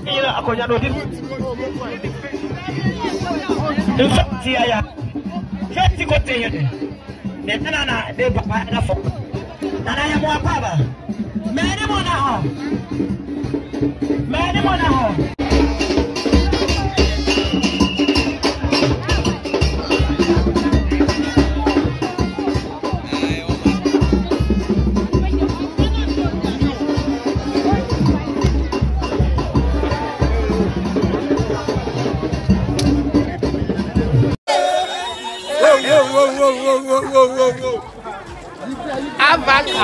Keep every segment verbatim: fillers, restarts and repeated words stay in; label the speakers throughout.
Speaker 1: ila akonya no di infatti aya fatti ko teyede ne tanana de papa na fo nana ya mo apaba mede mo na ho mede mo na ho
Speaker 2: Avaka,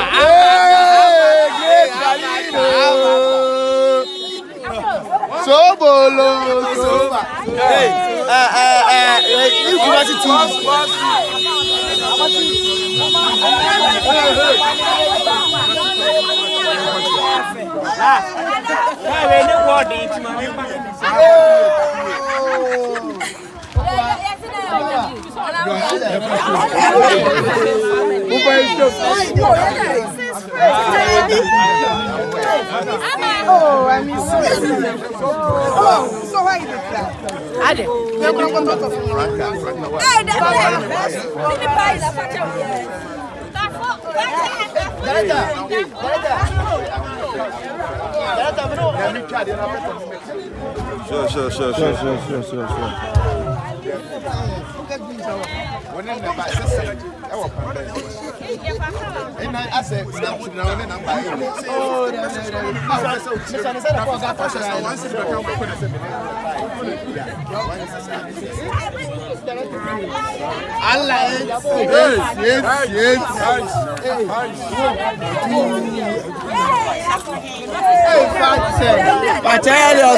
Speaker 2: Sobolo, Soba. Hey, uh, uh, uh, university.
Speaker 3: Oh, I miss you. Oh, so why you do that? Ade, you go go to Franca. Hey, that's it. The price of that. Dada, dada.
Speaker 2: Sure, sure, sure, sure, sure, sure, sure, sure. When I never said, I was and I said, oh, Allah, yes, yes, yes. Patelios,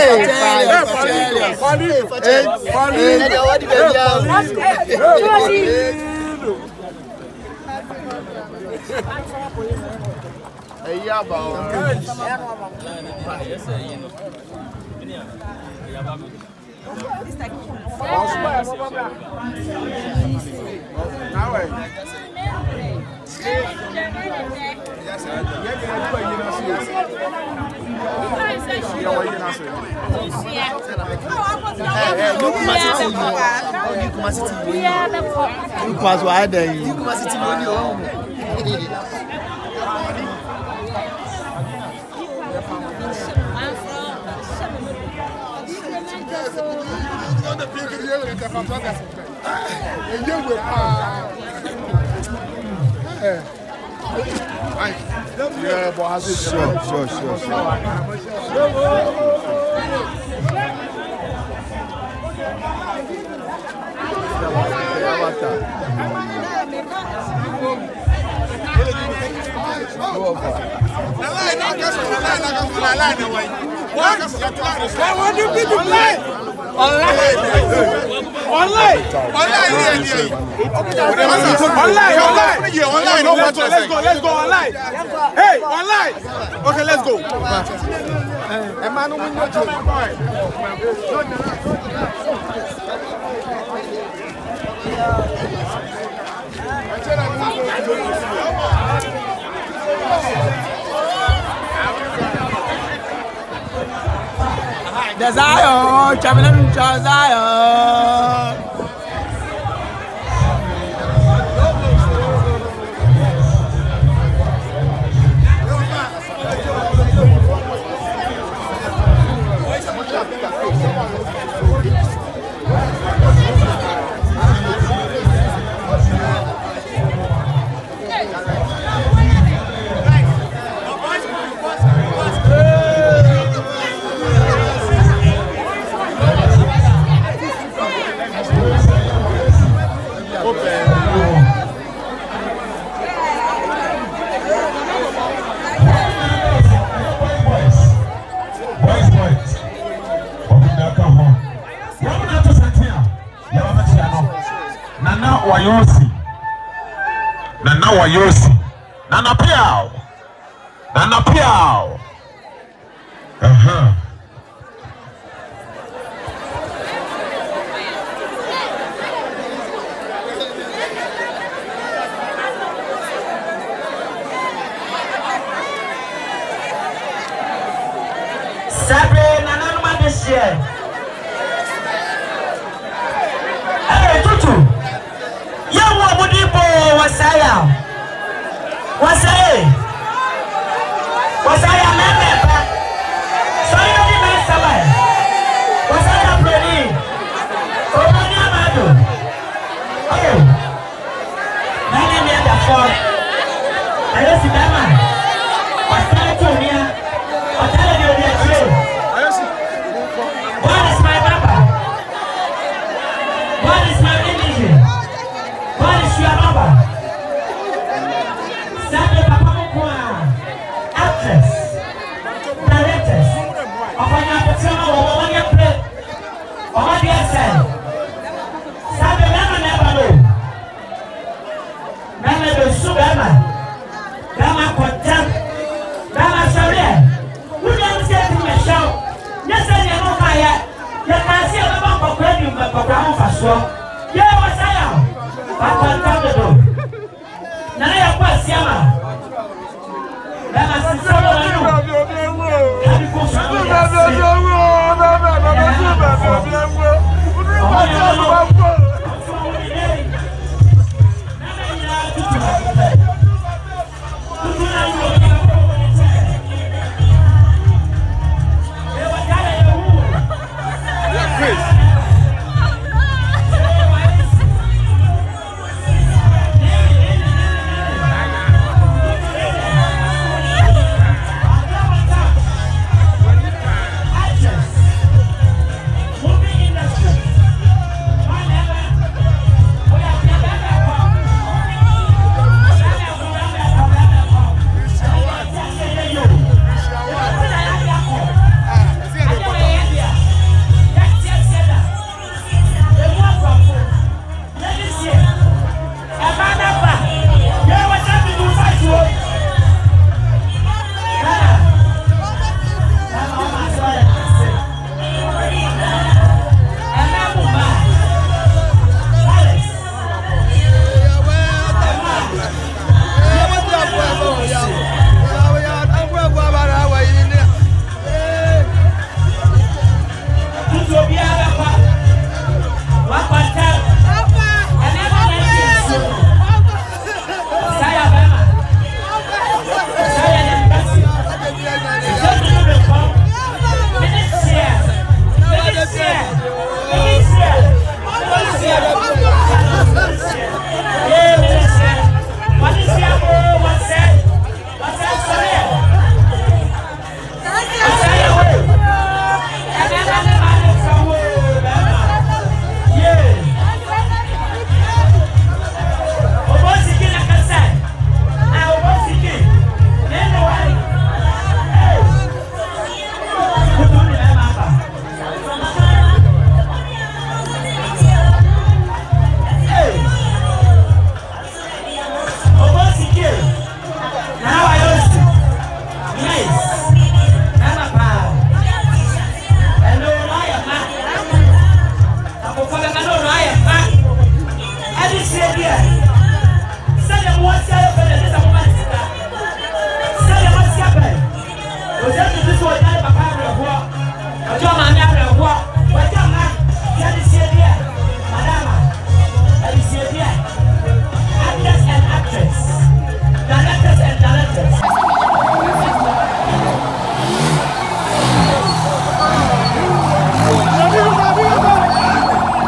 Speaker 2: yeah, but has it sure, sure, sure, sure.
Speaker 4: Online, online, online, online. Let's go, let's go online. Hey, online. Okay, let's go.
Speaker 3: Desire, champion, desire.
Speaker 5: Wayosi Nana Wayosi Nana Piao Nana Piao uh-huh.
Speaker 1: Sabe Nana Madi this year. Hey, Tutu. You want to do what's I What's I? What's I am member? So you the master man. What's I am ready? Oh, my Amado. Oh. My name is the four. I don't see that man. What's I to me? I'll tell you the truth. What is my number? What is my energy? What is your number? Sabe Papa Mokwa, actress, directors, of an opportunity of one year play, or what do you say? Sabe Mama never know. Mama do Subama, Mama Quantum, Mama Saria. Who don't say to my show? Yes, I am on fire. You can see a lot of credit, but Papa for sure. Yeah, what's I am? I can't tell the door. Now I have passed Yama. That must be so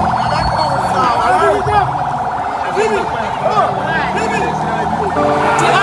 Speaker 3: Oh,